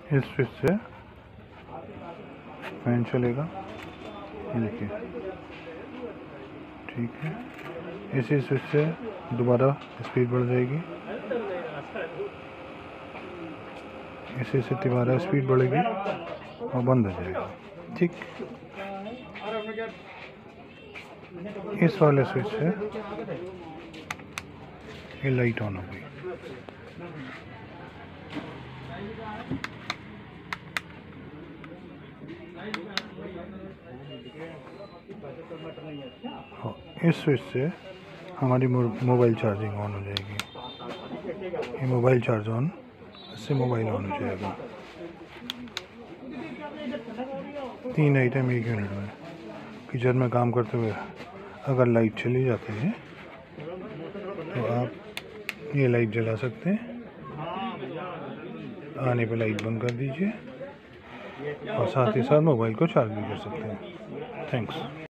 इस स्विच से फैन चलेगा, ये देखिए, ठीक है। इसी स्विच से दोबारा स्पीड बढ़ जाएगी, इसी से दोबारा स्पीड बढ़ेगी और बंद हो जाएगा, ठीक। इस वाले स्विच से ये लाइट ऑन हो गई। इस स्विच से हमारी मोबाइल चार्जिंग ऑन हो जाएगी। ये मोबाइल चार्ज ऑन, इससे मोबाइल ऑन हो जाएगा। 3 आइटम 1 यूनिट में। किचन में काम करते हुए अगर लाइट चली जाती है तो आप ये लाइट जला सकते हैं, आने पे लाइट बंद कर दीजिए और साथ ही साथ मोबाइल को चार्ज भी कर सकते हैं। थैंक्स।